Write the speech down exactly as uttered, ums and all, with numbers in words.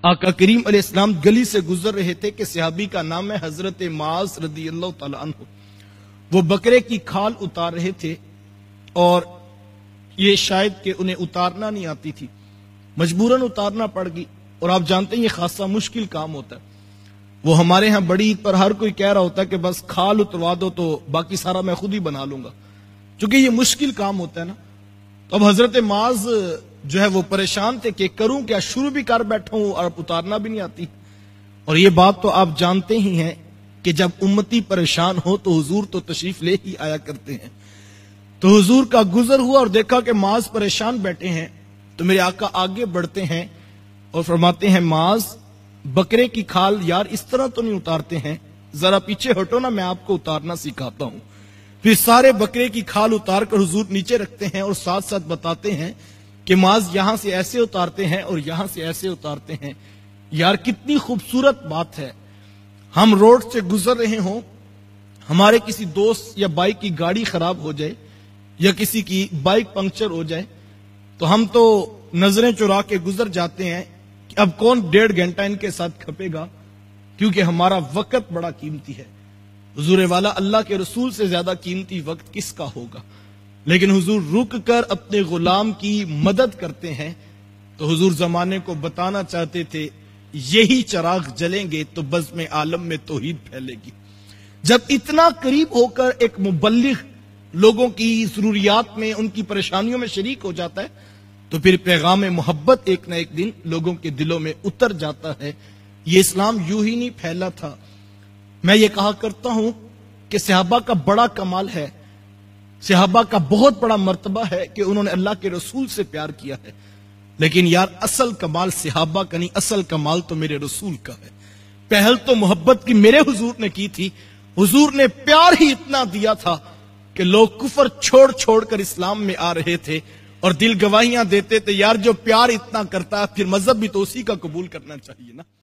आका करीम अलैहिस्सलाम गली से गुजर रहे थे कि सहाबी का नाम है हजरत माज रदी अल्लाह तआला अन्हु। वो बकरे की खाल उतार रहे थे और ये शायद कि उन्हें उतारना नहीं आती थी, मजबूरन उतारना पड़ गई। और आप जानते हैं ये खासा मुश्किल काम होता है। वो हमारे यहाँ बड़ी ईद पर हर कोई कह रहा होता है कि बस खाल उतरवा दो तो बाकी सारा मैं खुद ही बना लूंगा, क्योंकि ये मुश्किल काम होता है ना। तो अब हजरत माज जो है वो परेशान थे कि करूं क्या, शुरू भी कर बैठा हूं और उतारना भी नहीं आती। और ये बात तो आप जानते ही हैं कि जब उम्मती परेशान हो तो हुजूर तो तशरीफ ले ही आया करते हैं। तो हुजूर का गुजर हुआ और देखा कि माज परेशान बैठे हैं, तो मेरे आका आगे बढ़ते हैं और फरमाते हैं, माज बकरे की खाल यार इस तरह तो नहीं उतारते हैं, जरा पीछे हटो ना, मैं आपको उतारना सिखाता हूं। फिर सारे बकरे की खाल उतार कर हुजूर नीचे रखते हैं और साथ साथ बताते हैं कि माज यहां से ऐसे उतारते हैं और यहां से ऐसे उतारते हैं। यार कितनी खूबसूरत बात है। हम रोड से गुजर रहे हों, हमारे किसी दोस्त या बाइक की गाड़ी खराब हो जाए या किसी की बाइक पंक्चर हो जाए, तो हम तो नजरें चुरा के गुजर जाते हैं कि अब कौन डेढ़ घंटा इनके साथ खपेगा, क्योंकि हमारा वक्त बड़ा कीमती है। हुजूर वाला अल्लाह के रसूल से ज्यादा कीमती वक्त किसका होगा। लेकिन हुजूर रुक कर अपने गुलाम की मदद करते हैं। तो हुजूर जमाने को बताना चाहते थे, यही चिराग जलेंगे तो बज़्म आलम में तौहीद फैलेगी। जब इतना करीब होकर एक मुबल्लिग लोगों की जरूरियात में, उनकी परेशानियों में शरीक हो जाता है, तो फिर पैगाम मोहब्बत एक न एक दिन लोगों के दिलों में उतर जाता है। ये इस्लाम यूं ही नहीं फैला था। मैं ये कहा करता हूं कि सहाबा का बड़ा कमाल है, सहाबा का बहुत बड़ा मर्तबा है कि उन्होंने अल्लाह के रसूल से प्यार किया है। लेकिन यार असल कमाल सहाबा का नहीं, असल कमाल तो मेरे रसूल का है। पहल तो मोहब्बत की मेरे हुजूर ने की थी। हुजूर ने प्यार ही इतना दिया था कि लोग कुफर छोड़ छोड़ कर इस्लाम में आ रहे थे और दिल गवाहियां देते थे, यार जो प्यार इतना करता है फिर मजहब भी तो उसी का कबूल करना चाहिए ना।